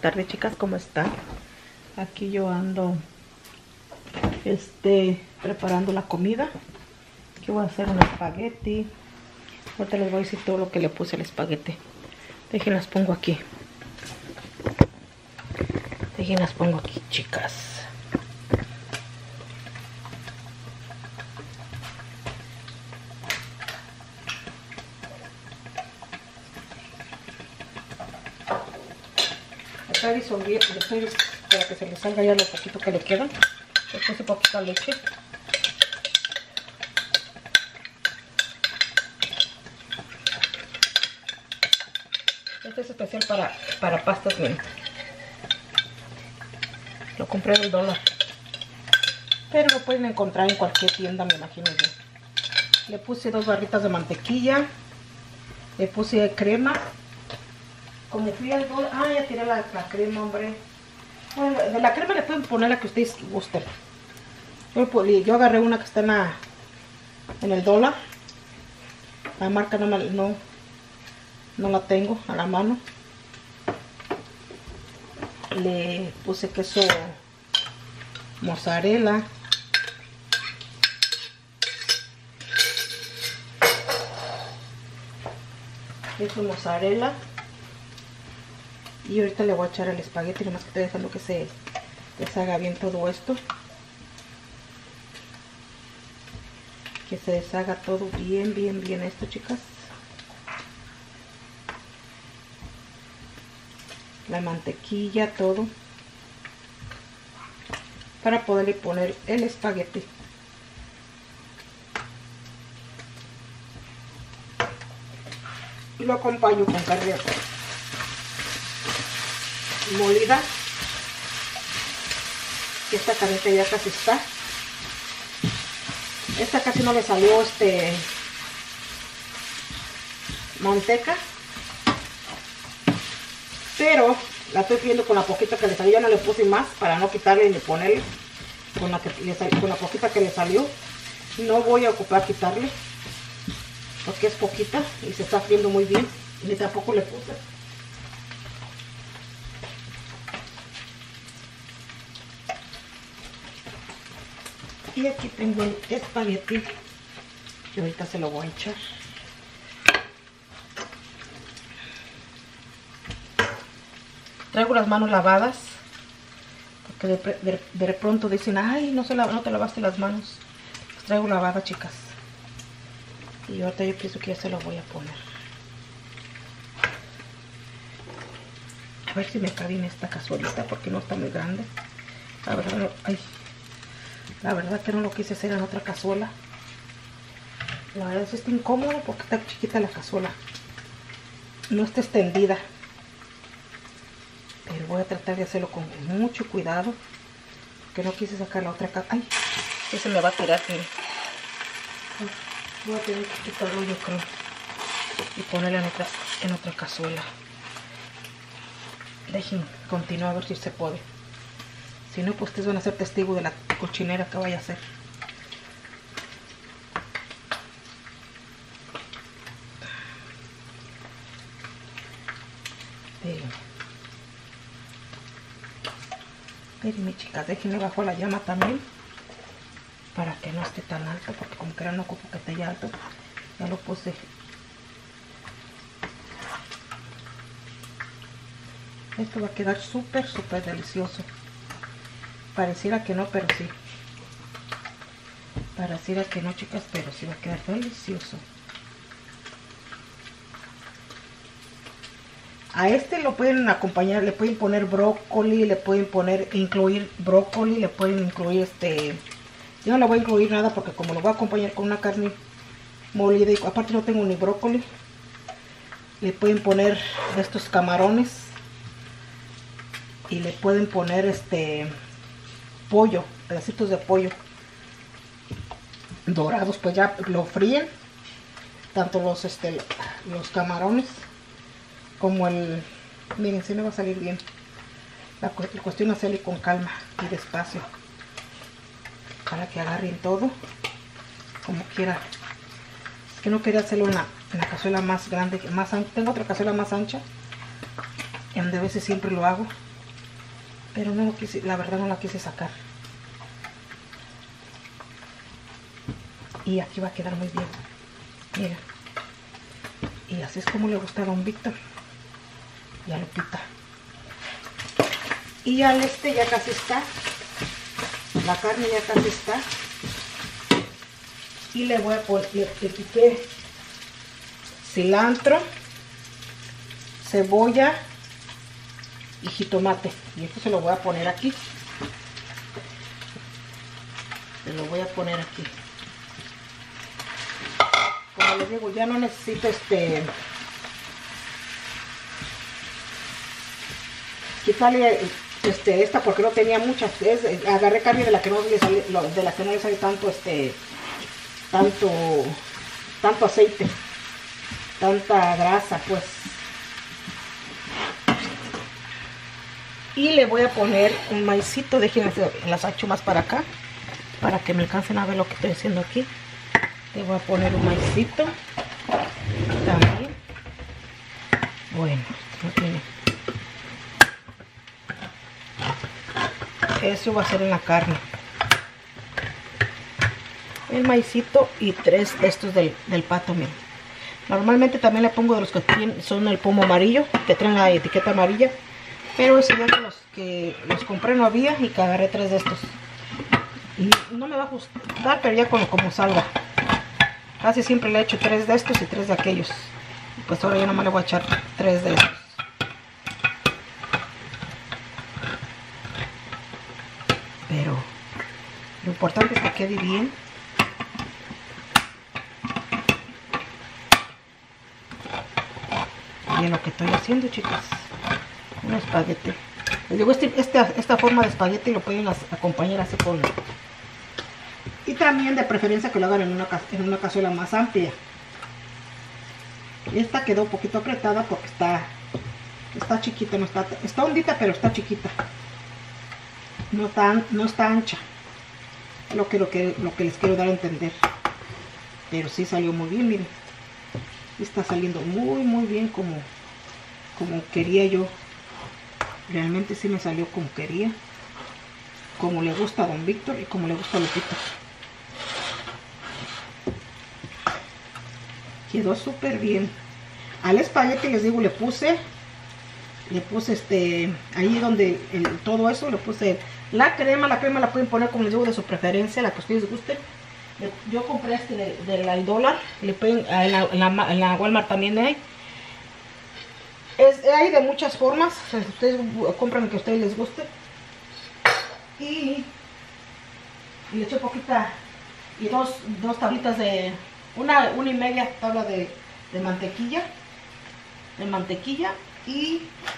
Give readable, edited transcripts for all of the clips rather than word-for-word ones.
tardes, chicas, ¿cómo están? Aquí yo ando preparando la comida. Aquí voy a hacer un espagueti. Ahorita les voy a decir todo lo que le puse al espagueti. Déjenlas pongo aquí. Déjenlas pongo aquí, chicas. Para que se le salga ya lo poquito que le queda. Le puse poquita leche. Este es especial para pastas, miren. Lo compré del dólar. Pero lo pueden encontrar en cualquier tienda, me imagino yo. Le puse 2 barritas de mantequilla. Le puse crema. Como fui al dólar. Ah, ya tiré la crema, hombre. Bueno, de la crema le pueden poner la que ustedes gusten. Yo agarré una que está en el dólar. La marca no la tengo a la mano. Le puse queso mozzarella. Queso mozzarella. Y ahorita le voy a echar el espagueti, nomás que estoy dejando que se deshaga bien todo esto. Que se deshaga todo bien esto, chicas. La mantequilla, todo. Para poderle poner el espagueti. Y lo acompaño con carne molida. Y esta carnita ya casi está. Esta casi no le salió manteca, pero la estoy friendo con la poquita que le salió. Ya no le puse más para no quitarle ni ponerle. Con la poquita que le salió no voy a ocupar quitarle, porque es poquita y se está friendo muy bien. Ni tampoco le puse. Y aquí tengo el espagueti y ahorita se lo voy a echar. Traigo las manos lavadas porque de pronto dicen, ay, no te lavaste las manos. Las traigo lavadas, chicas. Y ahorita yo pienso que ya se lo voy a poner. A ver si me cabe en esta cazuelita porque no está muy grande. La verdad, la verdad que no lo quise hacer en otra cazuela. La verdad es que está incómodo porque está chiquita la cazuela. No está extendida. Pero voy a tratar de hacerlo con mucho cuidado. Porque no quise sacar la otra cazuela. Ay, que se me va a tirar. Miren. Voy a tener que quitarlo, yo creo. Y ponerla en otra cazuela. Dejen continuar a ver si se puede. Si no, pues ustedes van a ser testigos de la cochinera que vaya a hacer. Espérenme, chicas, déjenme bajo la llama también. Para que no esté tan alto, porque como que ahora no ocupo que esté ya alto. Ya lo puse. Esto va a quedar súper delicioso. Pareciera que no, pero sí. Pareciera que no, chicas, pero sí va a quedar delicioso. A lo pueden acompañar, le pueden poner brócoli, le pueden incluir brócoli, le pueden incluir Yo no le voy a incluir nada porque como lo voy a acompañar con una carne molida y aparte no tengo ni brócoli. Le pueden poner de estos camarones. Y le pueden poner pollo, pedacitos de pollo dorados, pues ya lo fríen tanto los camarones como miren, si me va a salir bien. La cuestión es hacerle con calma y despacio para que agarren todo como quiera. Es que no quería hacerlo en la cazuela más grande, tengo otra cazuela más ancha en donde a veces siempre lo hago. pero no lo quise, la verdad no la quise sacar. Y aquí va a quedar muy bien. Mira. Y así es como le gusta a don Víctor. Ya lo pita. Y ya ya casi está. La carne ya casi está. Y le voy a poner, le piqué cilantro, cebolla y jitomate. Y esto se lo voy a poner aquí. Se lo voy a poner aquí. Como les digo, ya no necesito quitarle esta porque no tenía muchas. Agarré carne de la que no le sale, de la que no le sale tanto tanto aceite, tanta grasa, pues. Y le voy a poner un maicito. Déjenme, las echo más para acá para que me alcancen a ver lo que estoy haciendo aquí. Le voy a poner un maicito también. Bueno, eso va a ser en la carne. El maicito y 3 de estos del pato, miren. Normalmente también le pongo de los que son el pomo amarillo, que traen la etiqueta amarilla. Pero ese día que los compré no había y que agarré 3 de estos. Y no me va a gustar, pero ya como salga. Casi siempre le echo 3 de estos y 3 de aquellos. Pues ahora yo nomás le voy a echar 3 de estos. Pero lo importante es que quede bien. Y lo que estoy haciendo, chicas, un espagueti. Les digo, esta forma de espagueti lo pueden acompañar así con... Y también de preferencia que lo hagan en una cazuela más amplia. Esta quedó un poquito apretada porque está chiquita, no está hondita, pero está chiquita. No está ancha. Lo que les quiero dar a entender. Pero sí salió muy bien, miren. Está saliendo muy bien como quería yo. Realmente sí me salió como quería. Como le gusta a don Víctor y como le gusta a Lupita. Quedó súper bien. Al espagueti, les digo, le puse ahí donde todo eso, le puse la crema. La crema la pueden poner, como les digo, de su preferencia, la que ustedes gusten. Yo compré del dólar. Le pueden, en la Walmart también hay. Hay de muchas formas. Ustedes compran el que a ustedes les guste. Y le eché poquita y dos tablitas de una y media tabla de mantequilla. Y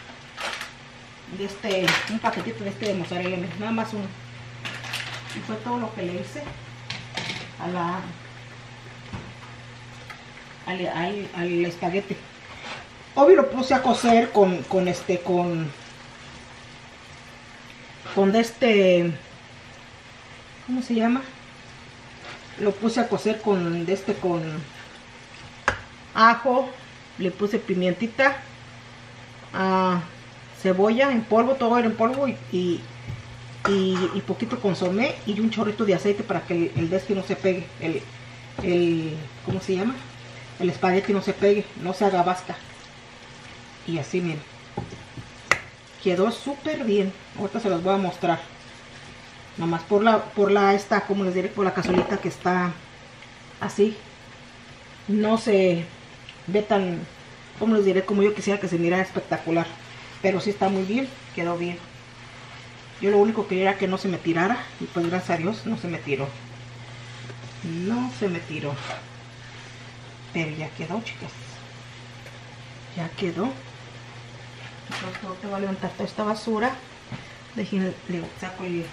un paquetito de mozzarella, nada más uno. Y fue todo lo que le hice al espagueti. Obvio lo puse a cocer con ¿cómo se llama? Lo puse a cocer con ajo, le puse pimientita, cebolla en polvo, todo era en polvo y poquito consomé y un chorrito de aceite para que el no se pegue, ¿cómo se llama? El espagueti no se pegue, no se haga vasca. Y así, miren, quedó súper bien. Ahorita se los voy a mostrar. Nomás como les diré, por la cazuelita que está así, no se ve tan, como les diré, como yo quisiera que se mirara espectacular. Pero sí está muy bien, quedó bien. Yo lo único que quería era que no se me tirara. Y pues gracias a Dios no se me tiró. No se me tiró. Pero ya quedó, chicas. Ya quedó. Entonces te voy a levantar toda esta basura. Déjenme, le saco el...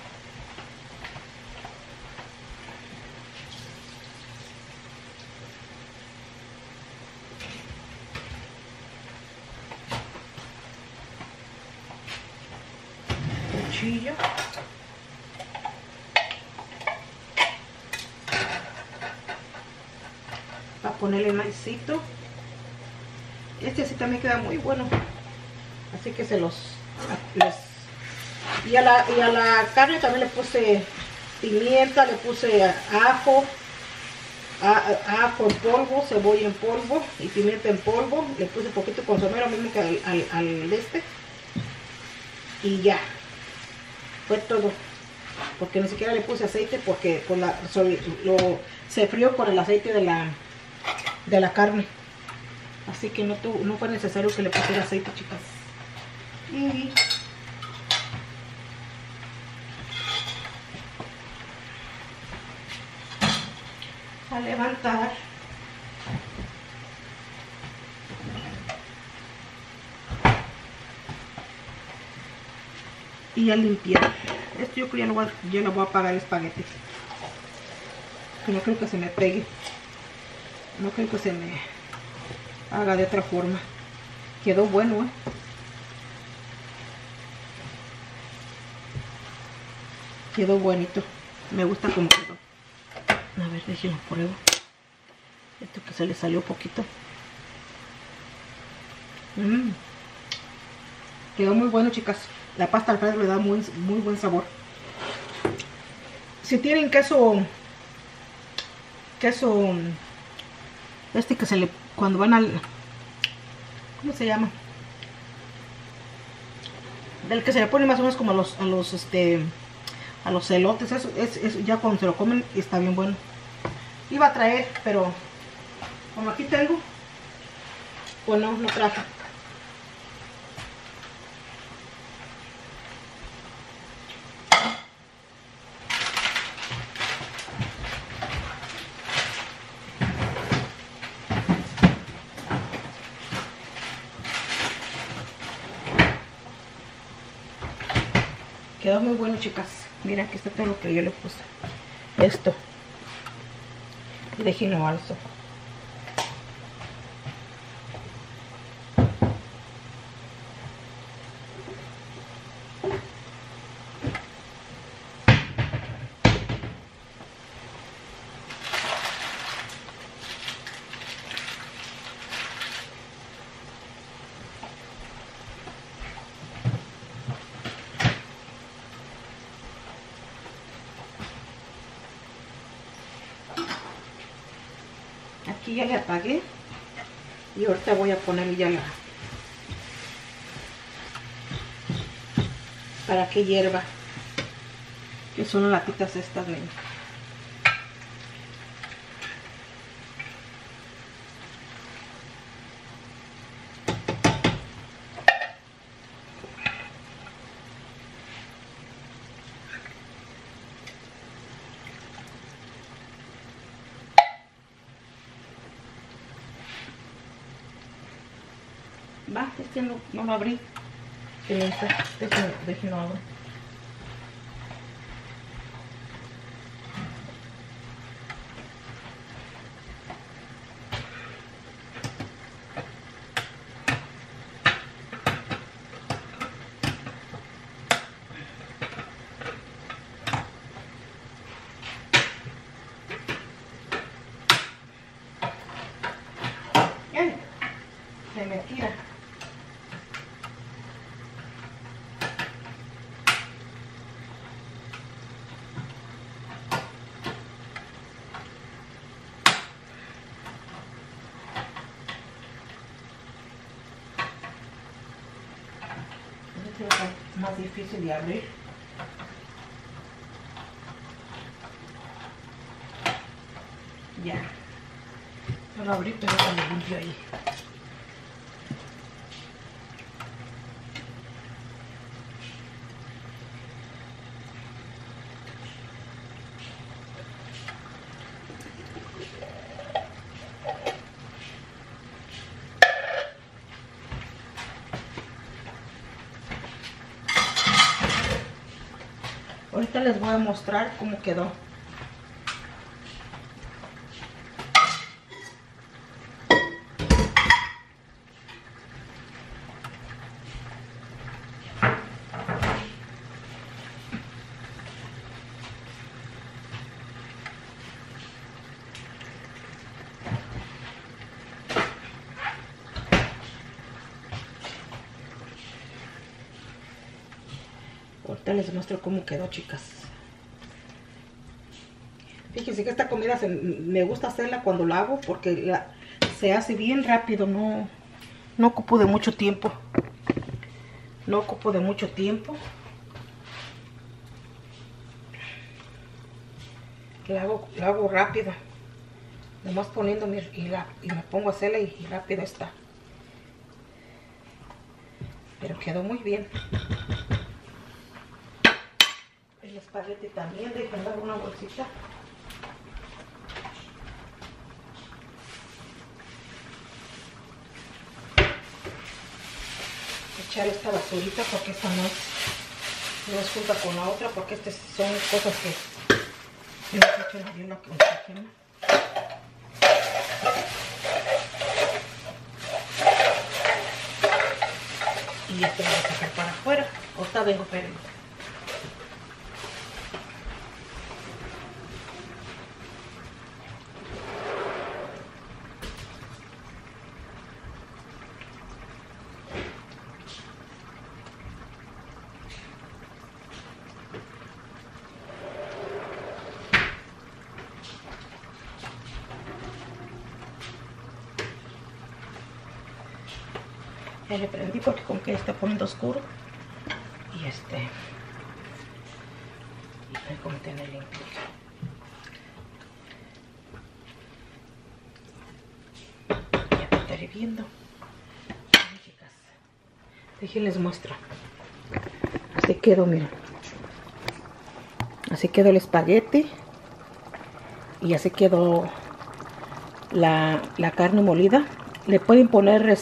cuchillo. Para ponerle el maicito. Este sí también queda muy bueno. Así que les Y a la carne también le puse pimienta, le puse ajo, ajo en polvo, cebolla en polvo y pimienta en polvo. Le puse poquito de consomé, lo mismo que al este. Y ya, fue todo. Porque ni siquiera le puse aceite porque pues se frió con el aceite de la carne. Así que no fue necesario que le pusiera aceite, chicas. Y a levantar y a limpiar. Esto yo creo que ya lo voy a apagar el espagueti. No creo que se me pegue. No creo que se me haga de otra forma. Quedó bueno, Quedó bonito. Me gusta como quedó. A ver, déjenlo pruebo. Esto que se le salió poquito. Quedó muy bueno, chicas. La pasta Alfredo le da muy buen sabor. Si tienen queso, este que se le, cuando van al, ¿cómo se llama? Del que se le pone más o menos como a los elotes, eso ya cuando se lo comen está bien bueno. Iba a traer, pero como aquí tengo, pues no traje. Quedó muy bueno, chicas. Miren, aquí está todo lo que yo le puse. Esto. Y déjenlo alzo. Aquí ya le apagué y ahorita voy a ponerle ya para que hierva, que son las latitas estas, miren. Va, este no lo abrí. Déjenlo abrir. Se me tira. Este va a ser más difícil de abrir. Ya. No lo abrí, pero lo limpio ahí. Ahorita les voy a mostrar cómo quedó. Ahorita Ahora les muestro cómo quedó, chicas. Fíjense que esta comida me gusta hacerla cuando la hago porque se hace bien rápido, no ocupo de mucho tiempo. No ocupo de mucho tiempo. La hago rápido. Nomás poniéndome y me pongo a hacerla y rápido está. Pero quedó muy bien. El espagueti también, déjenme dar una bolsita. Echar esta basurita porque esta no es junta con la otra, porque estas son cosas que yo no he hecho bien la oxígeno. Y esto lo voy a sacar para afuera. Ahorita vengo, pero ya le prendí porque como que está poniendo oscuro. Y y como tener limpio. Ya está hirviendo. Ay, chicas, déjenles muestro. Así quedó, miren. Así quedó el espagueti. Y así quedó la carne molida. Le pueden poner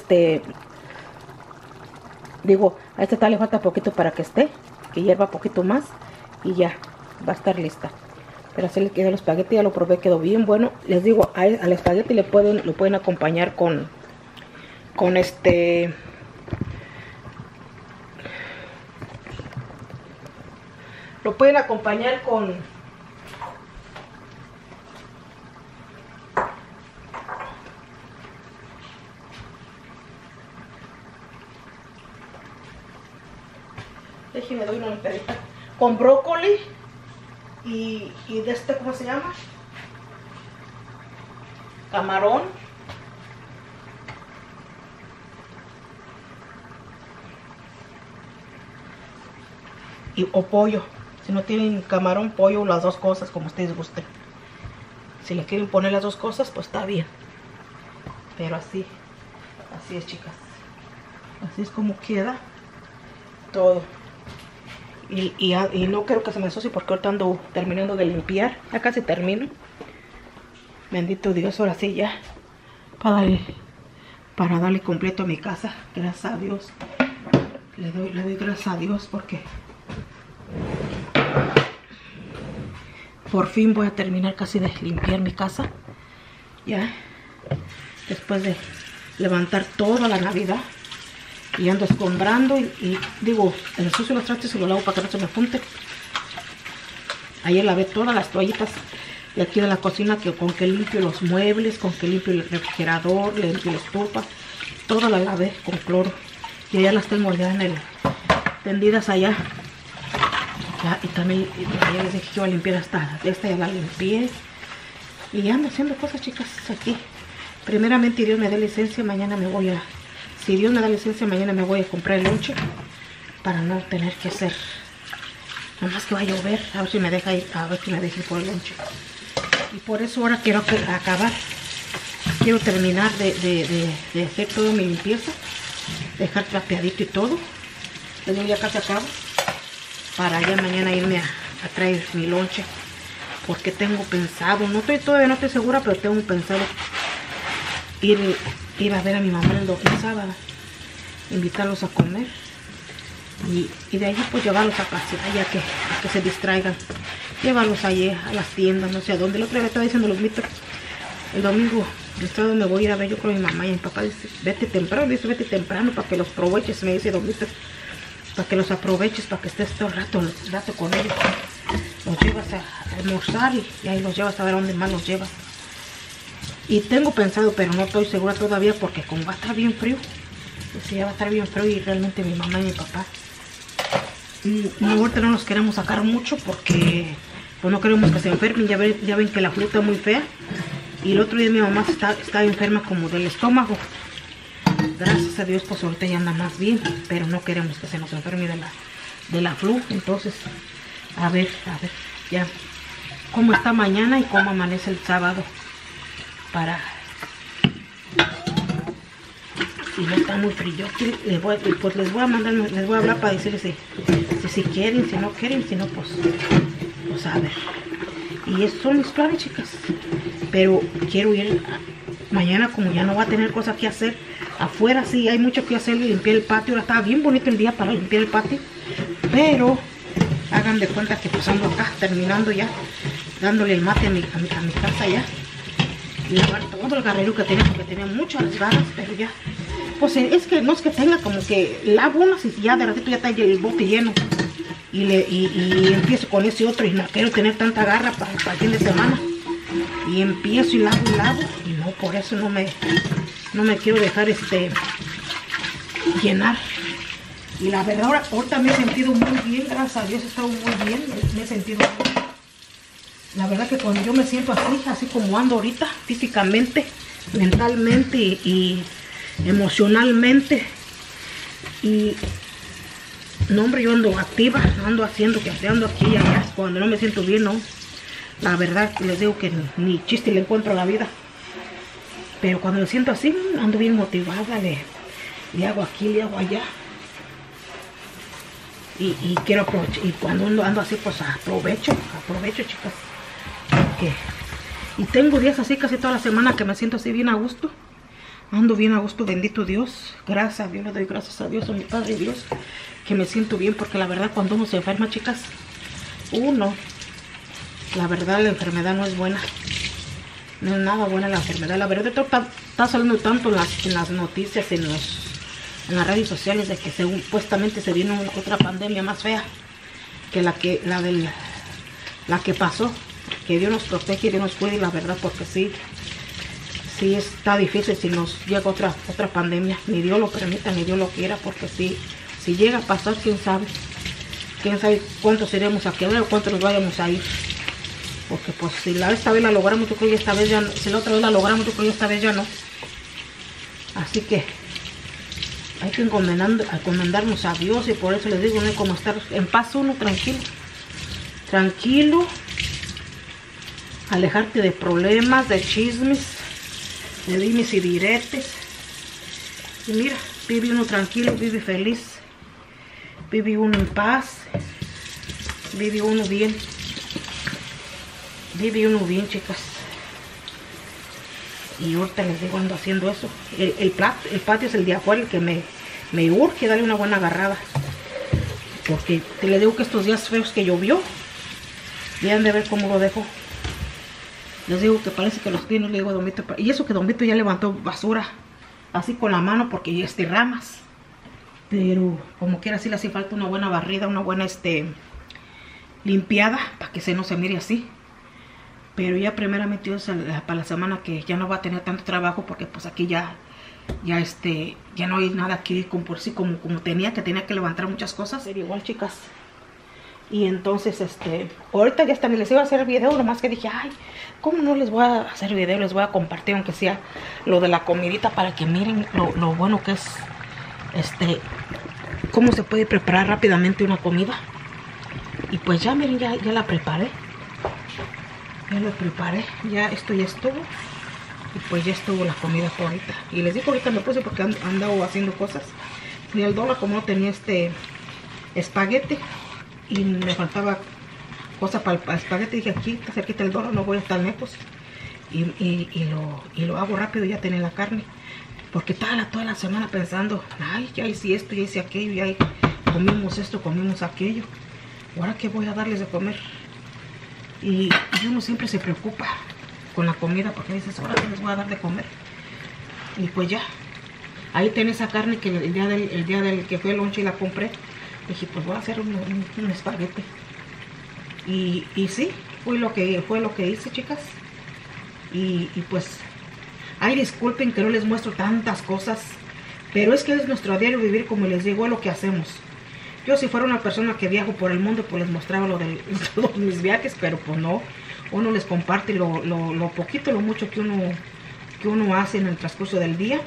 digo, a esta tal le falta poquito para que que hierva poquito más y ya va a estar lista. Pero así le quedó el espagueti, ya lo probé, quedó bien bueno. Les digo, al espagueti lo pueden acompañar con lo pueden acompañar con déjenme doy una limpiadita con brócoli y de ¿cómo se llama? Camarón. O pollo. Si no tienen camarón, pollo, las dos cosas, como ustedes gusten. Si le quieren poner las dos cosas, pues está bien. Pero así es, chicas. Así es como queda todo. Y no quiero que se me ensucie porque ahorita ando terminando de limpiar. Ya casi termino. Bendito Dios, ahora sí ya. Para darle completo a mi casa. Gracias a Dios. Le doy gracias a Dios porque por fin voy a terminar casi de limpiar mi casa. Ya. Después de levantar toda la Navidad. Y ando escombrando y digo, el ensucio los trastes y lo lavo para que no se me junten. Ayer lavé todas las toallitas de aquí de la cocina, con que limpio los muebles, con que limpio el refrigerador, limpio la estufa. Todas las lavé con cloro. Y allá las tengo ya tendidas allá. Ya, y también ya les dije que iba a limpiar esta ya la limpié. Y ando haciendo cosas, chicas, aquí. Primeramente Dios me dé licencia, mañana me voy a... Si Dios me da licencia, mañana me voy a comprar el lonche para no tener que hacer. Nomás que va a llover, a ver si me deja ir, por el lonche. Y por eso ahora quiero acabar. Quiero terminar de hacer toda mi limpieza. Dejar trapeadito y todo. Luego ya casi acabo. Para ya mañana irme a traer mi lonche. Porque tengo pensado, todavía no estoy segura, pero tengo pensado ir a ver a mi mamá el sábado, invitarlos a comer y de allí pues llevarlos a pasear, ya que se distraigan, llevarlos allí a las tiendas, no sé a dónde. El otro día estaba diciendo los mitos, el domingo el sábado me voy a ir a ver yo con mi mamá, y mi papá dice vete temprano para que los aproveches, me dice don Víctor, para que los aproveches, para que estés todo el rato con ellos, los llevas a almorzar y ahí los llevas a ver a dónde más los llevas. Y tengo pensado, pero no estoy segura todavía porque como va a estar bien frío. Pues ya va a estar bien frío y realmente mi mamá y mi papá ahorita no nos queremos sacar mucho porque pues no queremos que se enfermen. Ya ven que la fruta es muy fea. Y el otro día mi mamá está enferma como del estómago. Gracias a Dios pues ahorita ya anda más bien, pero no queremos que se nos enferme de la flu. Entonces a ver ya cómo está mañana y cómo amanece el sábado para... Y no está muy frío. Pues les voy a mandar, les voy a hablar para decirles si quieren, si no quieren, si no pues a ver. Y esos son mis planes, chicas. Pero quiero ir mañana, como ya no va a tener cosas que hacer. Afuera sí hay mucho que hacer, limpiar el patio. Ahora estaba bien bonito el día para limpiar el patio. Pero hagan de cuenta que pues ando acá terminando ya, dándole el mate a mi casa ya. Y lavar todo el garrero que tenía, porque tenía muchas ganas, pero ya. Pues es que no es que tenga, como que lavo unas y ya de ratito ya está el bote lleno. Y empiezo con ese otro y no quiero tener tanta garra para el fin de semana. Y empiezo y lavo. Y no, por eso no me quiero dejar llenar. Y la verdad ahorita me he sentido muy bien, gracias a Dios he estado muy bien, me he sentido bien. La verdad que cuando yo me siento así como ando ahorita, físicamente, mentalmente y emocionalmente, y no, hombre, yo ando activa, ando haciendo, que ando aquí y allá. Cuando no me siento bien, no, la verdad les digo que ni chiste le encuentro a la vida. Pero cuando me siento así, ando bien motivada, le hago aquí, le hago allá. Y quiero aprovechar, y cuando ando así, pues aprovecho, chicas. Y tengo días así casi toda la semana que me siento así bien a gusto. Ando bien a gusto, bendito Dios. Gracias a Dios, le doy gracias a Dios, a mi Padre Dios, que me siento bien, porque la verdad cuando uno se enferma, chicas, la verdad la enfermedad no es buena. No es nada buena la enfermedad. La verdad está saliendo tanto en las noticias, en las redes sociales, de que supuestamente se viene otra pandemia más fea que la que pasó. Que Dios nos protege y Dios nos cuide, la verdad, porque sí está difícil si nos llega otra pandemia. Ni Dios lo permita, ni Dios lo quiera, porque si llega a pasar, quién sabe cuántos seremos aquí o cuántos nos vayamos a ir. Porque pues si esta vez la logramos, yo creo que esta vez ya no. Si la otra vez la logramos, yo creo que esta vez ya no. Así que hay que encomendarnos a Dios, y por eso les digo, no hay como estar en paz uno, tranquilo, alejarte de problemas, de chismes, de dimes y diretes. Y mira, vive uno tranquilo, vive feliz, vive uno en paz, vive uno bien, chicas. Y ahorita les digo, ando haciendo eso. El patio es el de afuera el que me urge darle una buena agarrada. Porque te les digo que estos días feos que llovió, ya han de ver cómo lo dejo. Les digo que parece que los pies, no le digo a Don Vito. Y eso que Don Vito ya levantó basura, así con la mano, porque ya ramas. Pero como quiera, sí le hace falta una buena barrida, una buena limpiada, para que no se mire así. Pero ya primeramente Dios, para la semana que ya no va a tener tanto trabajo, porque pues aquí ya no hay nada aquí por sí como tenía que levantar muchas cosas. Pero igual, chicas. Y entonces, ahorita ya les iba a hacer video, nomás que dije, ay, ¿cómo no les voy a hacer video? Les voy a compartir, aunque sea lo de la comidita, para que miren lo bueno que es, cómo se puede preparar rápidamente una comida. Y pues ya, miren, ya la preparé. Ya lo preparé, esto ya estuvo. Y pues ya estuvo la comida por ahorita. Y les digo, ahorita me puse porque han andado haciendo cosas. Fui al dólar, como no tenía espagueti. Y me faltaba cosa para el espagueti. Dije, aquí está cerquita el dólar, no voy a estar lejos. Y lo hago rápido, ya tenía la carne. Porque toda la semana pensando, ay, ya hice esto, ya hice aquello, ya comimos esto, comimos aquello. ¿Ahora qué voy a darles de comer? Y uno siempre se preocupa con la comida, porque dices, ahora qué les voy a dar de comer. Y pues ya, ahí tenés esa carne que el día del que fue el lonche y la compré. Dije, pues voy a hacer un espagueti. Y sí, fue lo que hice, chicas. Y pues, ay, disculpen que no les muestro tantas cosas, pero es que es nuestro diario vivir, como les digo, es lo que hacemos. Yo si fuera una persona que viajo por el mundo, pues les mostraba lo de todos mis viajes, pero pues no. Uno les comparte lo poquito, lo mucho que uno hace en el transcurso del día.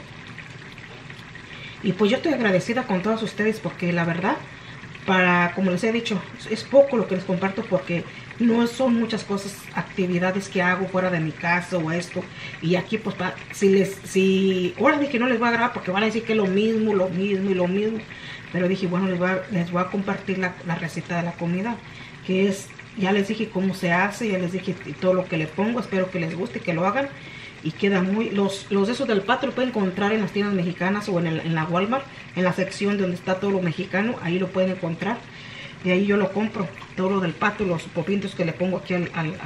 Y pues yo estoy agradecida con todos ustedes porque la verdad, como les he dicho, es poco lo que les comparto porque no son muchas cosas, actividades que hago fuera de mi casa o esto. Y aquí pues ahora dije no les voy a grabar porque van a decir que es lo mismo y lo mismo. Pero dije bueno, les voy a compartir la receta de la comida, que es, ya les dije cómo se hace, ya les dije todo lo que le pongo. Espero que les guste, que lo hagan. Y queda muy, los de esos del pato lo pueden encontrar en las tiendas mexicanas o en la Walmart, en la sección donde está todo lo mexicano, ahí lo pueden encontrar. Y ahí yo lo compro, todo lo del pato, los popitos que le pongo aquí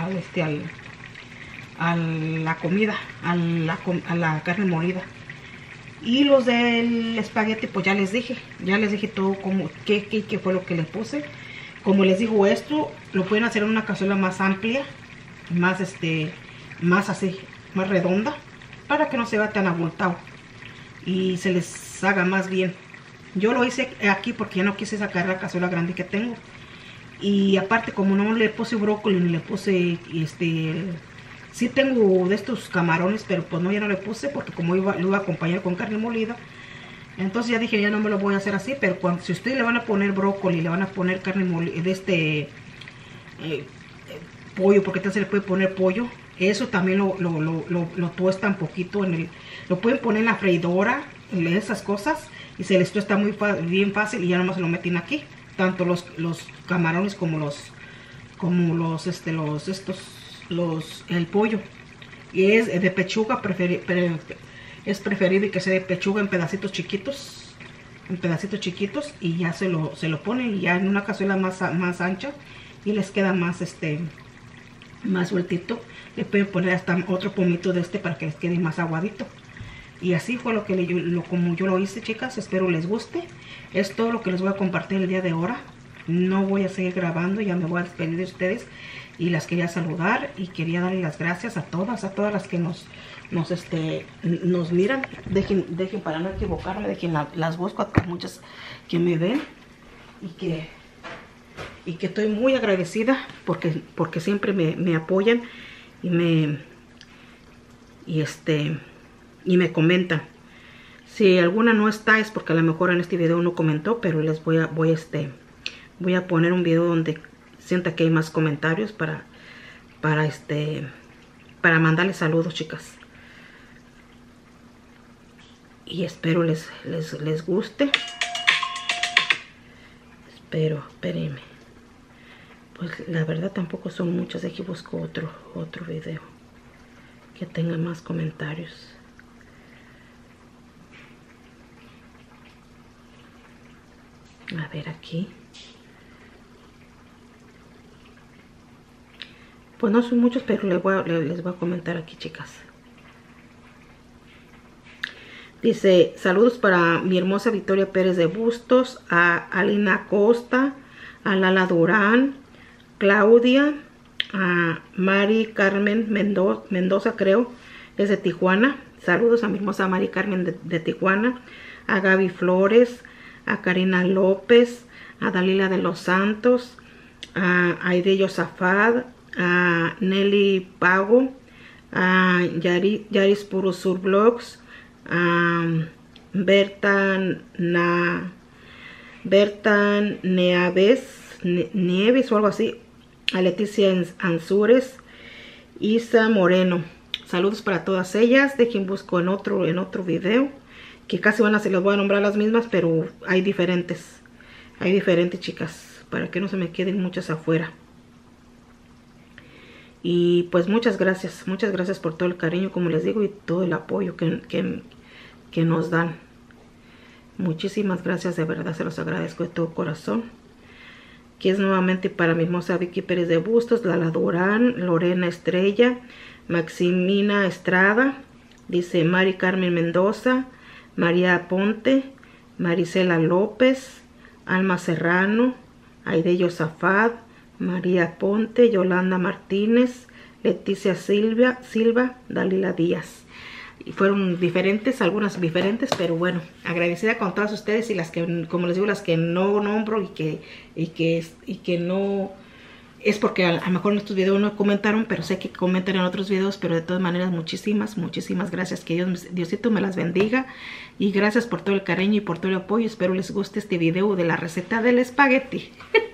a la comida, a la carne molida. Y los del espagueti, pues ya les dije todo qué fue lo que les puse. Como les digo, esto lo pueden hacer en una cazuela más amplia, más así, más redonda, para que no se vea tan abultado y se les haga más bien. Yo lo hice aquí porque ya no quise sacar la cazuela grande que tengo. Y aparte, como no le puse brócoli ni le puse sí tengo de estos camarones, pero pues no, ya no le puse porque como lo iba a acompañar con carne molida. Entonces ya dije, ya no me lo voy a hacer así. Pero si ustedes le van a poner brócoli, le van a poner carne molida de pollo, porque entonces le puede poner pollo, eso también lo tuestan un poquito lo pueden poner en la freidora, esas cosas, y se les tuesta bien fácil y ya nomás se lo meten aquí, tanto los camarones como el pollo. Y es de pechuga, es preferible que sea de pechuga en pedacitos chiquitos, y ya se lo ponen y ya en una cazuela más ancha y les queda más más sueltito. Le pueden poner hasta otro pomito de para que les quede más aguadito. Y así fue como yo lo hice, chicas. Espero les guste. Es todo lo que les voy a compartir el día de ahora. No voy a seguir grabando, ya me voy a despedir de ustedes. Y las quería saludar y quería darle las gracias a todas las que nos miran. Dejen para no equivocarme, dejen las busco a muchas que me ven y que estoy muy agradecida porque siempre me apoyan y me comentan. Si alguna no está es porque a lo mejor en este video no comentó, pero les voy a poner un video donde sienta que hay más comentarios para mandarles saludos, chicas. Y espero les guste. Espérenme. Pues la verdad tampoco son muchas. Aquí busco otro video que tenga más comentarios. A ver aquí. Pues no son muchos, pero les voy a comentar aquí, chicas. Dice, saludos para mi hermosa Victoria Pérez de Bustos, a Alina Costa, a Lala Durán, Claudia, a Mari Carmen Mendoza, creo, es de Tijuana. Saludos a mi hermosa Mari Carmen de Tijuana, a Gaby Flores, a Karina López, a Dalila de los Santos, a Aide Yosafat, a Nelly Pago, a Yaris Puro Sur Blogs, a Berta Nieves o algo así, a Leticia Ansures, Isa Moreno. Saludos para todas ellas. Dejen busco en otro video, que casi se les voy a nombrar las mismas, pero hay diferentes, chicas, para que no se me queden muchas afuera. Y pues muchas gracias por todo el cariño, como les digo, y todo el apoyo que nos dan. Muchísimas gracias, de verdad se los agradezco de todo corazón. Aquí es nuevamente para mi hermosa Vicky Pérez de Bustos, Lala Durán, Lorena Estrella, Maximina Estrada, dice Mari Carmen Mendoza, María Ponte, Marisela López, Alma Serrano, Aide Yosafat, María Ponte, Yolanda Martínez, Leticia Silva, Dalila Díaz. fueron diferentes, algunas diferentes, pero bueno, agradecida con todas ustedes y las que, como les digo, las que no nombro y que no es porque a lo mejor en estos videos no comentaron, pero sé que comentan en otros videos, pero de todas maneras muchísimas gracias, que Diosito me las bendiga y gracias por todo el cariño y por todo el apoyo. Espero les guste este video de la receta del espagueti.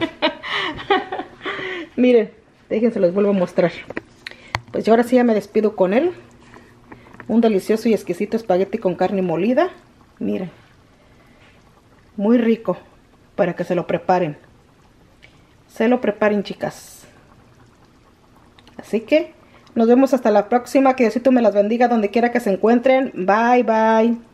Miren, déjense, los vuelvo a mostrar. Pues yo ahora sí ya me despido con él. Un delicioso y exquisito espagueti con carne molida. Miren, muy rico, para que se lo preparen. Se lo preparen, chicas. Así que nos vemos hasta la próxima. Que Diosito me las bendiga donde quiera que se encuentren. Bye, bye.